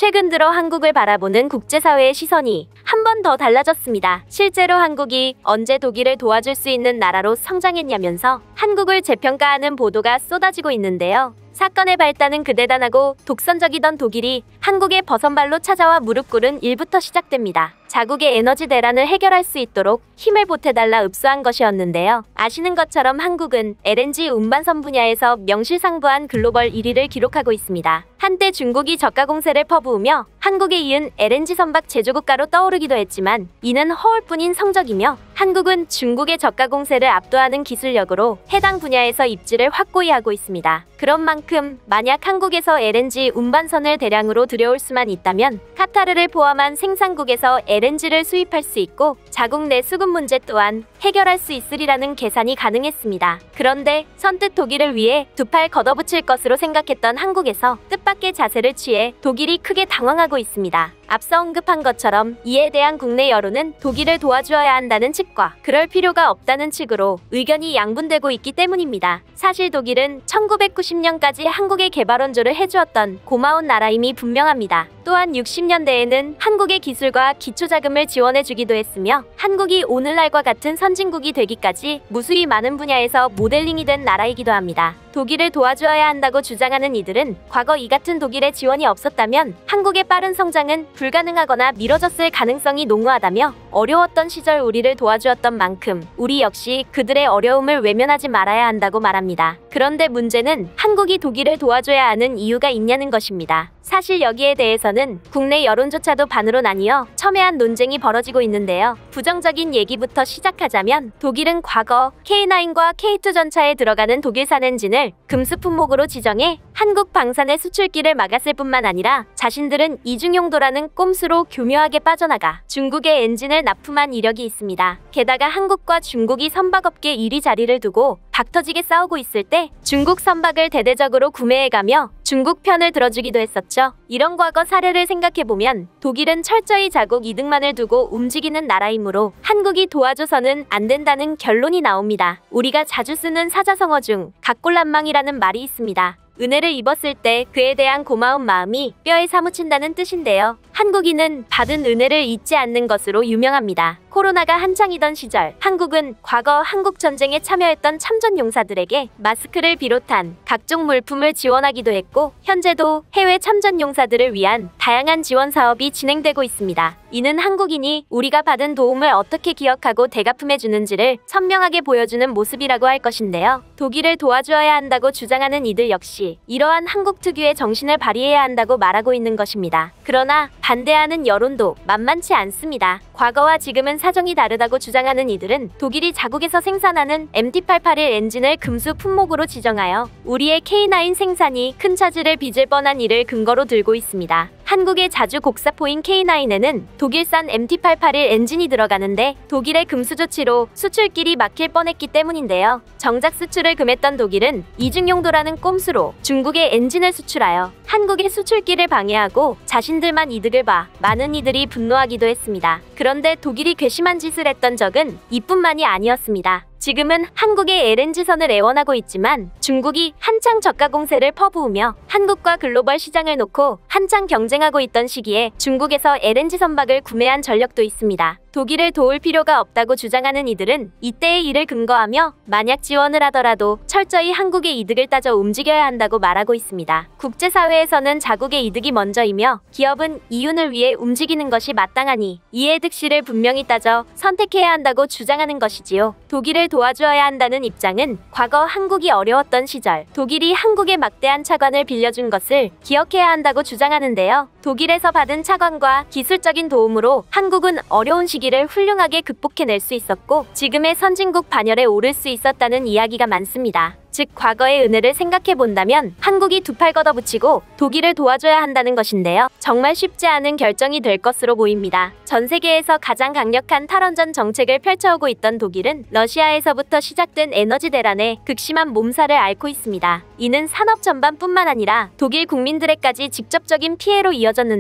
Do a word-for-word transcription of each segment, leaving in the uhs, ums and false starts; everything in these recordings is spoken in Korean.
최근 들어 한국을 바라보는 국제사회의 시선이 한 번 더 달라졌습니다. 실제로 한국이 언제 독일을 도와줄 수 있는 나라로 성장했냐면서 한국을 재평가하는 보도가 쏟아지고 있는데요. 사건의 발단은 그 대단하고 독선적이던 독일이 한국의 버선발로 찾아와 무릎 꿇은 일부터 시작됩니다. 자국의 에너지 대란을 해결할 수 있도록 힘을 보태달라 읍소한 것이었는데요. 아시는 것처럼 한국은 엘엔지 운반선 분야에서 명실상부한 글로벌 일 위를 기록하고 있습니다. 한때 중국이 저가 공세를 퍼부으며 한국에 이은 엘엔지 선박 제조국가로 떠오르기도 했지만 이는 허울뿐인 성적이며 한국은 중국의 저가 공세를 압도하는 기술력으로 해당 분야에서 입지를 확고히 하고 있습니다. 그런 만큼 만약 한국에서 엘엔지 운반선을 대량으로 들여올 수만 있다면 카타르를 포함한 생산국에서 엘엔지를 수입할 수 있고 자국 내 수급 문제 또한 해결할 수 있으리라는 계산이 가능했습니다. 그런데 선뜻 독일을 위해 두 팔 걷어붙일 것으로 생각했던 한국에서 뜻밖의 자세를 취해 독일이 크게 당황하고 있습니다. 앞서 언급한 것처럼 이에 대한 국내 여론은 독일을 도와주어야 한다는 측과 그럴 필요가 없다는 측으로 의견이 양분되고 있기 때문입니다. 사실 독일은 천구백구십 년까지 한국의 개발 원조를 해주었던 고마운 나라임이 분명합니다. 또한 육십 년대에는 한국의 기술과 기초자금을 지원해주기도 했으며 한국이 오늘날과 같은 선진국이 되기까지 무수히 많은 분야에서 모델링이 된 나라이기도 합니다. 독일을 도와주어야 한다고 주장하는 이들은 과거 이 같은 독일의 지원이 없었다면 한국의 빠른 성장은 불가능하거나 미뤄졌을 가능성이 농후하다며 어려웠던 시절 우리를 도와주었던 만큼 우리 역시 그들의 어려움을 외면하지 말아야 한다고 말합니다. 그런데 문제는 한국이 독일을 도와줘야 하는 이유가 있냐는 것입니다. 사실 여기에 대해서는 국내 여론조차도 반으로 나뉘어 첨예한 논쟁이 벌어지고 있는데요. 부정적인 얘기부터 시작하자면 독일은 과거 케이 나인과 케이 투 전차에 들어가는 독일산 엔진을 금수 품목으로 지정해 한국 방산의 수출길을 막았을 뿐만 아니라 자신들은 이중용도라는 꼼수로 교묘하게 빠져나가 중국의 엔진을 납품한 이력이 있습니다. 게다가 한국과 중국이 선박업계 일 위 자리를 두고 박터지게 싸우고 있을 때 중국 선박을 대대적으로 구매해가며 중국 편을 들어주기도 했었죠. 이런 과거 사례를 생각해보면 독일은 철저히 자국 이득만을 두고 움직이는 나라이므로 한국이 도와줘서는 안 된다는 결론이 나옵니다. 우리가 자주 쓰는 사자성어 중 각골난망이라는 말이 있습니다. 은혜를 입었을 때 그에 대한 고마운 마음이 뼈에 사무친다는 뜻인데요. 한국인은 받은 은혜를 잊지 않는 것으로 유명합니다. 코로나가 한창이던 시절 한국은 과거 한국전쟁에 참여했던 참전용사들에게 마스크를 비롯한 각종 물품을 지원하기도 했고 현재도 해외 참전용사들을 위한 다양한 지원 사업이 진행되고 있습니다. 이는 한국인이 우리가 받은 도움을 어떻게 기억하고 대갚음해주는지를 선명하게 보여주는 모습이라고 할 것인데요. 독일을 도와주어야 한다고 주장하는 이들 역시 이러한 한국 특유의 정신을 발휘해야 한다고 말하고 있는 것입니다. 그러나 반대하는 여론도 만만치 않습니다. 과거와 지금은 사정이 다르다고 주장하는 이들은 독일이 자국에서 생산하는 엠티 팔백팔십일 엔진을 금수 품목으로 지정하여 우리의 케이 나인 생산이 큰 차질을 빚을 뻔한 이를 근거로 들고 있습니다. 한국의 자주 곡사포인 케이 나인에는 독일산 엠티 팔백팔십일 엔진이 들어가는데 독일의 금수 조치로 수출길이 막힐 뻔했기 때문인데요. 정작 수출을 금했던 독일은 이중용도라는 꼼수로 중국의 엔진을 수출하여 한국의 수출길을 방해하고 자신들만 이득을 봐 많은 이들이 분노하기도 했습니다. 그런데 독일이 괘씸한 짓을 했던 적은 이뿐만이 아니었습니다. 지금은 한국의 엘엔지선을 애원하고 있지만 중국이 한창 저가 공세를 퍼부으며 한국과 글로벌 시장을 놓고 한창 경쟁하고 있던 시기에 중국에서 엘엔지 선박을 구매한 전력도 있습니다. 독일을 도울 필요가 없다고 주장하는 이들은 이때의 일을 근거하며 만약 지원을 하더라도 철저히 한국의 이득을 따져 움직여야 한다고 말하고 있습니다. 국제사회에서는 자국의 이득이 먼저이며 기업은 이윤을 위해 움직이는 것이 마땅하니 이의 득실을 분명히 따져 선택해야 한다고 주장하는 것이지요. 독일을 도와주어야 한다는 입장은 과거 한국이 어려웠던 시절 독일이 한국에 막대한 차관을 빌려준 것을 기억해야 한다고 주장하는데요. 독일에서 받은 차관과 기술적인 도움으로 한국은 어려운 시기를 훌륭하게 극복해낼 수 있었고 지금의 선진국 반열에 오를 수 있었다는 이야기가 많습니다. 즉 과거의 은혜를 생각해본다면 한국이 두 팔 걷어붙이고 독일을 도와줘야 한다는 것인데요. 정말 쉽지 않은 결정이 될 것으로 보입니다. 전 세계에서 가장 강력한 탈원전 정책을 펼쳐오고 있던 독일은 러시아에서부터 시작된 에너지 대란에 극심한 몸살을 앓고 있습니다. 이는 산업 전반뿐만 아니라 독일 국민들에까지 직접적인 피해로 이어졌는데요.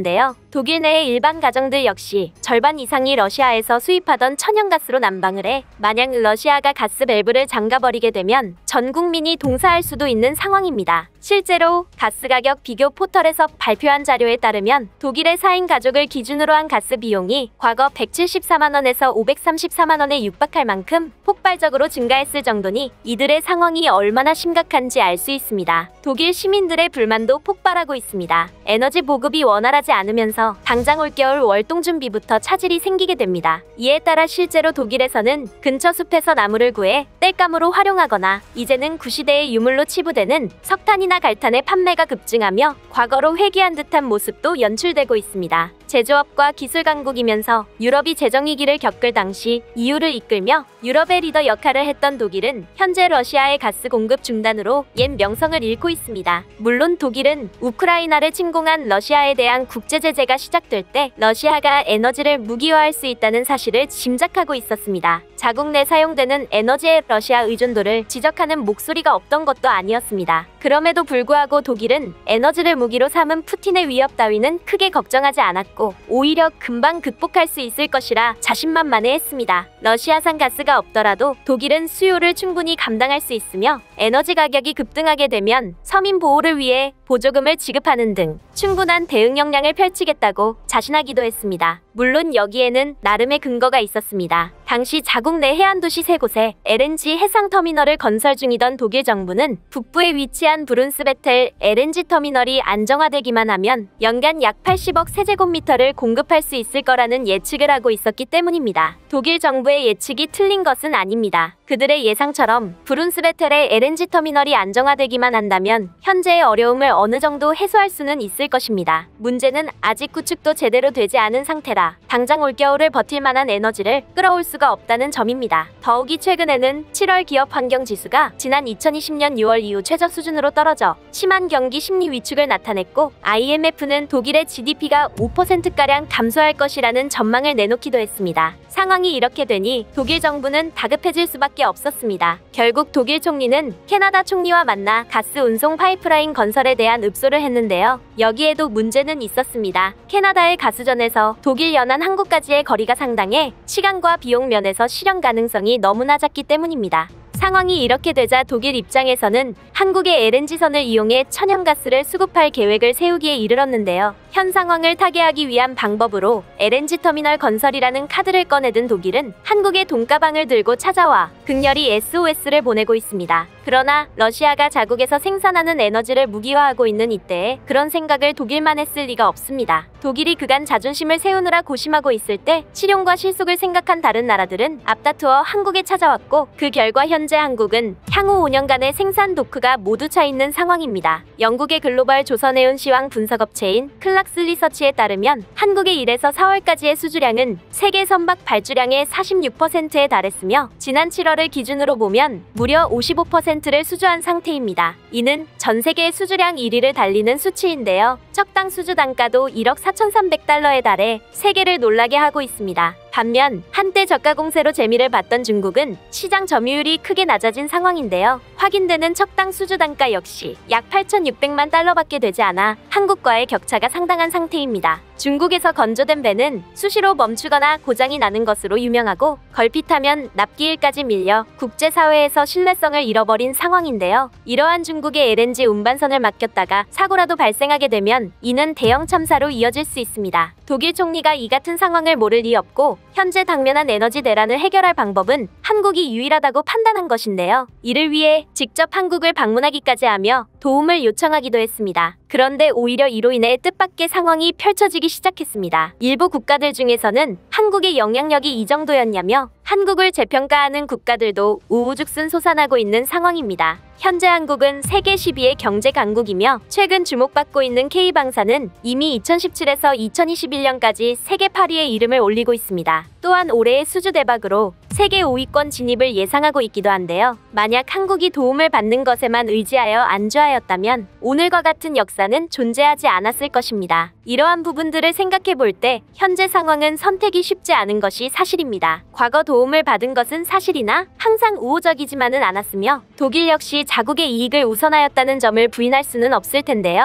독일 내의 일반 가정들 역시 절반 이상이 러시아에서 수입하던 천연가스로 난방을 해 만약 러시아가 가스 밸브를 잠가버리게 되면 전 국민이 동사할 수도 있는 상황입니다. 실제로 가스 가격 비교 포털에서 발표한 자료에 따르면 독일의 사 인 가족을 기준으로 한 가스 비용이 과거 백칠십사만 원에서 오백삼십사만 원에 육박할 만큼 폭발적으로 증가했을 정도니 이들의 상황이 얼마나 심각한지 알 수 있습니다. 독일 시민들의 불만도 폭발하고 있습니다. 에너지 보급이 원활하지 않으면서 당장 올겨울 월동 준비부터 차질이 생기게 됩니다. 이에 따라 실제로 독일에서는 근처 숲에서 나무를 구해 땔감으로 활용하거나 이제는 구시대의 유물로 치부되는 석탄이나 갈탄의 판매가 급증하며 과거로 회귀한 듯한 모습도 연출되고 있습니다. 제조업과 기술 강국이면서 유럽이 재정위기를 겪을 당시 이유를 이끌며 유럽의 리더 역할을 했던 독일은 현재 러시아의 가스 공급 중단으로 옛 명성을 잃고 있습니다. 물론 독일은 우크라이나를 침공한 러시아에 대한 국제 제재가 시작될 때 러시아가 에너지를 무기화할 수 있다는 사실을 짐작하고 있었습니다. 자국 내 사용되는 에너지의 러시아 의존도를 지적하는 목소리가 없던 것도 아니었습니다. 그럼에도 불구하고 독일은 에너지를 무기로 삼은 푸틴의 위협 따위는 크게 걱정하지 않았고 오히려 금방 극복할 수 있을 것이라 자신만만해했습니다. 러시아산 가스가 없더라도 독일은 수요를 충분히 감당할 수 있으며 에너지 가격이 급등하게 되면 서민 보호를 위해 보조금을 지급하는 등 충분한 대응 역량을 펼치겠다고 자신하기도 했습니다. 물론 여기에는 나름의 근거가 있었습니다. 당시 자국 내 해안도시 세 곳에 엘엔지 해상터미널을 건설 중이던 독일 정부는 북부에 위치한 브룬스베텔 엘엔지 터미널이 안정화되기만 하면 연간 약 팔십억 세제곱미터를 공급할 수 있을 거라는 예측을 하고 있었기 때문입니다. 독일 정부의 예측이 틀린 것은 아닙니다. 그들의 예상처럼 브룬스베텔의 엘엔지 터미널이 안정화되기만 한다면 현재의 어려움을 어느 정도 해소할 수는 있을 것입니다. 문제는 아직 구축도 제대로 되지 않은 상태라 당장 올겨울을 버틸 만한 에너지를 끌어올 수가 없다는 점입니다. 더욱이 최근에는 칠월 기업 환경 지수가 지난 이천이십 년 유월 이후 최저 수준으로 떨어져 심한 경기 심리 위축을 나타냈고 아이엠에프는 독일의 지디피가 오 퍼센트가량 감소할 것이라는 전망을 내놓기도 했습니다. 상황이 이렇게 되니 독일 정부는 다급해질 수밖에 없었습니다. 결국 독일 총리는 캐나다 총리와 만나 가스 운송 파이프라인 건설에 대한 읍소를 했는데요. 여기에도 문제는 있었습니다. 캐나다의 가수전에서 독일 연안 항구까지의 거리가 상당해 시간과 비용 면에서 실현 가능성이 너무나 작기 때문입니다. 상황이 이렇게 되자 독일 입장에서는 한국의 엘엔지선을 이용해 천연가스를 수급할 계획을 세우기에 이르렀는데요. 현 상황을 타개하기 위한 방법으로 엘엔지 터미널 건설이라는 카드를 꺼내든 독일은 한국의 돈가방을 들고 찾아와 극렬히 에스오에스를 보내고 있습니다. 그러나 러시아가 자국에서 생산하는 에너지를 무기화하고 있는 이때에 그런 생각을 독일만 했을 리가 없습니다. 독일이 그간 자존심을 세우느라 고심하고 있을 때 실용과 실속을 생각한 다른 나라들은 앞다투어 한국에 찾아왔고 그 결과 현재 한국은 향후 오 년간의 생산 도크가 모두 차 있는 상황입니다. 영국의 글로벌 조선해운 시황 분석업체인 클락스 리서치에 따르면 한국의 일에서 사월까지의 수주량은 세계 선박 발주량의 사십육 퍼센트에 달했으며 지난 칠월을 기준으로 보면 무려 오십오 퍼센트를 수주한 상태입니다. 이는 전 세계의 수주량 일 위를 달리는 수치인데요. 척당 수주 단가도 일억 사천삼백 달러에 달해 세계를 놀라게 하고 있습니다. 반면 한때 저가 공세로 재미를 봤던 중국은 시장 점유율이 크게 낮아진 상황인데요. 확인되는 척당 수주 단가 역시 약 팔천육백만 달러밖에 되지 않아 한국과의 격차가 상당한 상태입니다. 중국에서 건조된 배는 수시로 멈추거나 고장이 나는 것으로 유명하고 걸핏하면 납기일까지 밀려 국제사회에서 신뢰성을 잃어버린 상황인데요. 이러한 중국의 엘엔지 운반선을 맡겼다가 사고라도 발생하게 되면 이는 대형 참사로 이어질 수 있습니다. 독일 총리가 이 같은 상황을 모를 리 없고 현재 당면한 에너지 대란을 해결할 방법은 한국이 유일하다고 판단한 것인데요. 이를 위해 직접 한국을 방문하기까지 하며 도움을 요청하기도 했습니다. 그런데 오히려 이로 인해 뜻밖의 상황이 펼쳐지기 시작했습니다. 일부 국가들 중에서는 한국의 영향력이 이 정도였냐며 한국을 재평가하는 국가들도 우후죽순 솟아나고 있는 상황입니다. 현재 한국은 세계 십 위의 경제 강국이며 최근 주목받고 있는 K방사는 이미 이천십칠에서 이천이십일 년까지 세계 팔 위에 이름을 올리고 있습니다. 또한 올해의 수주 대박으로 세계 오 위권 진입을 예상하고 있기도 한데요. 만약 한국이 도움을 받는 것에만 의지하여 안주하였다면 오늘과 같은 역사는 존재하지 않았을 것입니다. 이러한 부분들을 생각해 볼 때 현재 상황은 선택이 쉽지 않은 것이 사실입니다. 과거 도움을 받은 것은 사실이나 항상 우호적이지만은 않았으며 독일 역시 자국의 이익을 우선하였다는 점을 부인할 수는 없을 텐데요.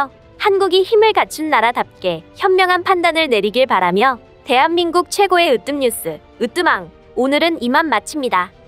한국이 힘을 갖춘 나라답게 현명한 판단을 내리길 바라며 대한민국 최고의 으뜸 뉴스, 으뜸왕, 오늘은 이만 마칩니다.